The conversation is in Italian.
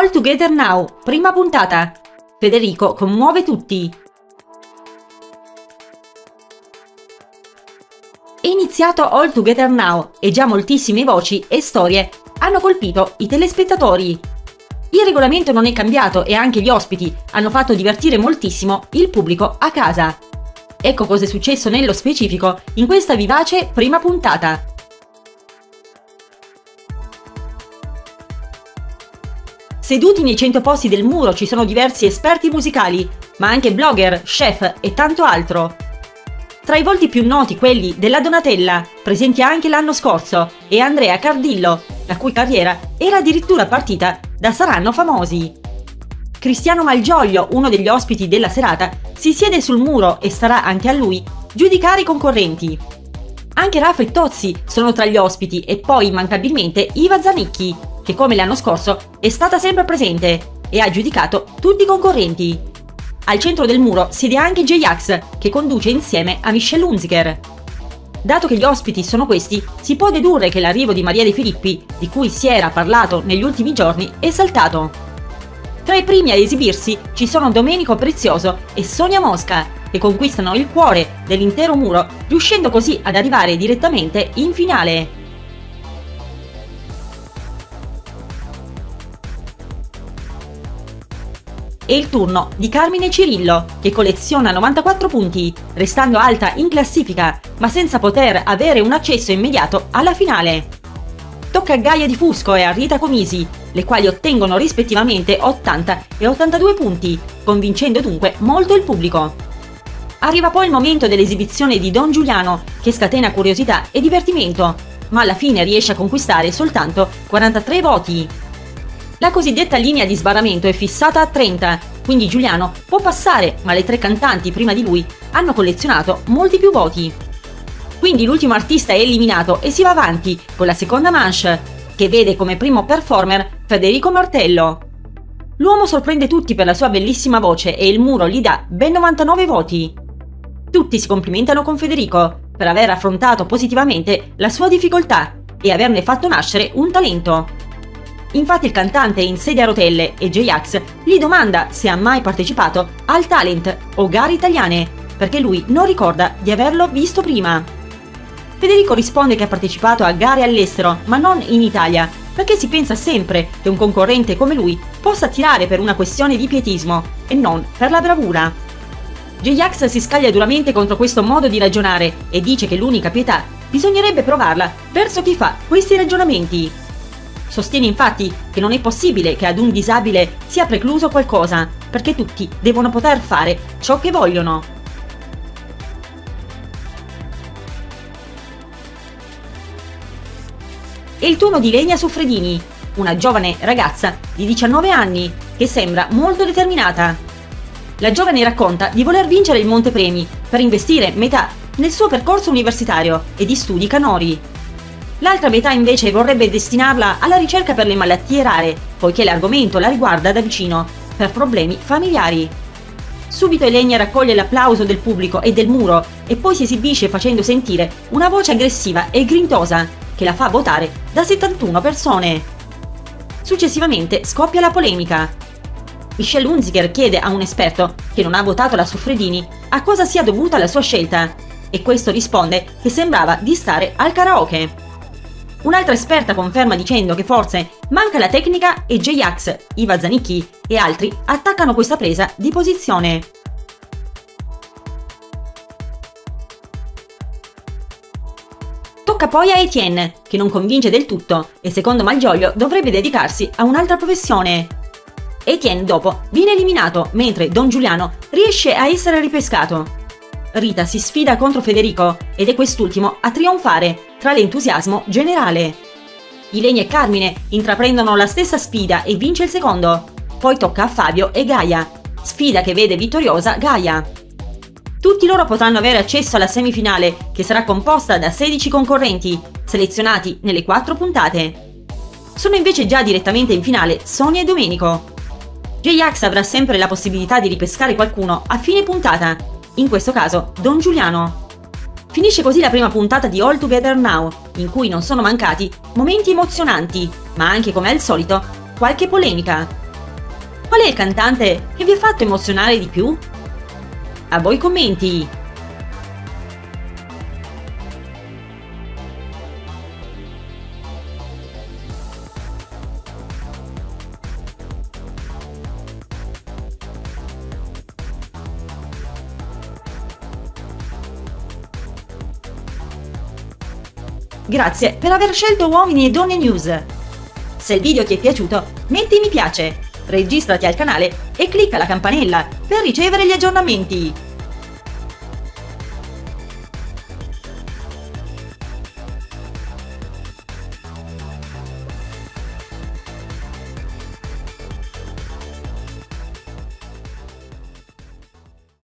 All Together Now, prima puntata. Federico commuove tutti. È iniziato All Together Now e già moltissime voci e storie hanno colpito i telespettatori. Il regolamento non è cambiato e anche gli ospiti hanno fatto divertire moltissimo il pubblico a casa. Ecco cosa è successo nello specifico in questa vivace prima puntata. Seduti nei 100 posti del muro ci sono diversi esperti musicali, ma anche blogger, chef e tanto altro. Tra i volti più noti quelli della Donatella, presenti anche l'anno scorso, e Andrea Cardillo, la cui carriera era addirittura partita da Saranno Famosi. Cristiano Malgioglio, uno degli ospiti della serata, si siede sul muro e starà anche a lui giudicare i concorrenti. Anche Raffa e Tozzi sono tra gli ospiti e poi immancabilmente Iva Zanicchi, che come l'anno scorso è stata sempre presente e ha giudicato tutti i concorrenti. Al centro del muro siede anche J-Ax, che conduce insieme a Michelle Hunziker. Dato che gli ospiti sono questi, si può dedurre che l'arrivo di Maria De Filippi, di cui si era parlato negli ultimi giorni, è saltato. Tra i primi a esibirsi ci sono Domenico Prezioso e Sonia Mosca, che conquistano il cuore dell'intero muro, riuscendo così ad arrivare direttamente in finale. È il turno di Carmine Cirillo, che colleziona 94 punti, restando alta in classifica, ma senza poter avere un accesso immediato alla finale. Tocca a Gaia Di Fusco e a Rita Comisi, le quali ottengono rispettivamente 80 e 82 punti, convincendo dunque molto il pubblico. Arriva poi il momento dell'esibizione di Don Giuliano, che scatena curiosità e divertimento, ma alla fine riesce a conquistare soltanto 43 voti. La cosiddetta linea di sbarramento è fissata a 30, quindi Giuliano può passare, ma le tre cantanti prima di lui hanno collezionato molti più voti. Quindi l'ultimo artista è eliminato e si va avanti con la seconda manche, che vede come primo performer Federico Martello. L'uomo sorprende tutti per la sua bellissima voce e il muro gli dà ben 99 voti. Tutti si complimentano con Federico per aver affrontato positivamente la sua difficoltà e averne fatto nascere un talento. Infatti il cantante è in sedia a rotelle e J-Ax gli domanda se ha mai partecipato al talent o gare italiane, perché lui non ricorda di averlo visto prima. Federico risponde che ha partecipato a gare all'estero, ma non in Italia, perché si pensa sempre che un concorrente come lui possa tirare per una questione di pietismo e non per la bravura. J-Ax si scaglia duramente contro questo modo di ragionare e dice che l'unica pietà bisognerebbe provarla verso chi fa questi ragionamenti. Sostiene infatti che non è possibile che ad un disabile sia precluso qualcosa, perché tutti devono poter fare ciò che vogliono. È il turno di Lenia Soffredini, una giovane ragazza di 19 anni che sembra molto determinata. La giovane racconta di voler vincere il montepremi per investire metà nel suo percorso universitario e di studi canori. L'altra metà invece vorrebbe destinarla alla ricerca per le malattie rare, poiché l'argomento la riguarda da vicino, per problemi familiari. Subito Elenia raccoglie l'applauso del pubblico e del muro e poi si esibisce facendo sentire una voce aggressiva e grintosa che la fa votare da 71 persone. Successivamente scoppia la polemica. Michelle Hunziker chiede a un esperto, che non ha votato la Soffredini, a cosa sia dovuta la sua scelta, e questo risponde che sembrava di stare al karaoke. Un'altra esperta conferma dicendo che forse manca la tecnica e J-Ax, Iva Zanicchi e altri attaccano questa presa di posizione. Tocca poi a Etienne, che non convince del tutto e secondo Malgioglio dovrebbe dedicarsi a un'altra professione. Etienne dopo viene eliminato, mentre Don Giuliano riesce a essere ripescato. Rita si sfida contro Federico ed è quest'ultimo a trionfare tra l'entusiasmo generale. Ilenia e Carmine intraprendono la stessa sfida e vince il secondo. Poi tocca a Fabio e Gaia, sfida che vede vittoriosa Gaia. Tutti loro potranno avere accesso alla semifinale, che sarà composta da 16 concorrenti, selezionati nelle 4 puntate. Sono invece già direttamente in finale Sonia e Domenico. J-Ax avrà sempre la possibilità di ripescare qualcuno a fine puntata, in questo caso Don Giuliano. Finisce così la prima puntata di All Together Now, in cui non sono mancati momenti emozionanti, ma anche come al solito qualche polemica. Qual è il cantante che vi ha fatto emozionare di più? A voi i commenti! Grazie per aver scelto Uomini e Donne News. Se il video ti è piaciuto, metti mi piace, registrati al canale e clicca la campanella per ricevere gli aggiornamenti.